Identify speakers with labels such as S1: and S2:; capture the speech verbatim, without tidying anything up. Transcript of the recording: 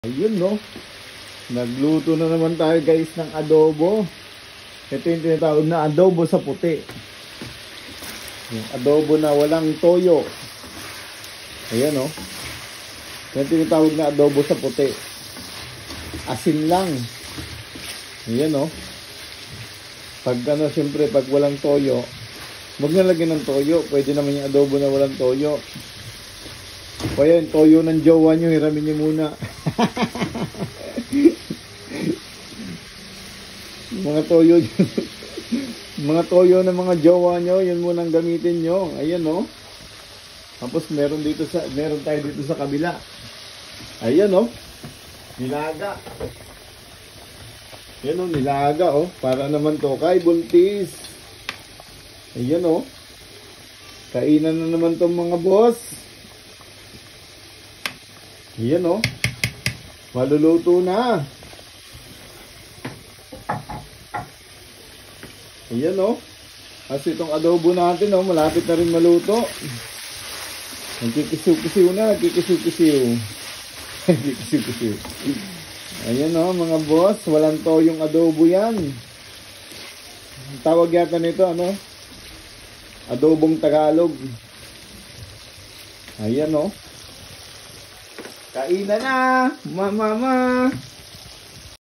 S1: Ayun no, nagluto na naman tayo guys ng adobo. Ito yung tinatawag na adobo sa puti. Yung adobo na walang toyo. Ayan no, yung tinatawag na adobo sa puti. Asin lang. Ayan no. Pag ano, siyempre pag walang toyo, huwag na lagyan ng toyo. Pwede naman yung adobo na walang toyo. O yan, toyo ng jowa nyo, hiramin nyo muna. Mga toyo mga toyo ng mga jowa nyo, yun munang gamitin nyo. Ayan no. Tapos meron dito sa meron tayo dito sa kabila. Ayan no. Nilaga. Ayan o, nilaga o. Para naman to kay buntis. Ayan o. Kainan na naman tong mga boss. Ayan o. Maluluto na. Ayan o. Kasi itong adobo natin o, malapit na rin maluto. Nagkikisiw-kisiw na. Nagkikisiw-kisiw. Nagkikisiw-kisiw. Ayan o mga boss. Walang toyong adobo yan. Tawag yata nito ano? Adobong Tagalog. Ayan o. Kainan na! Mama!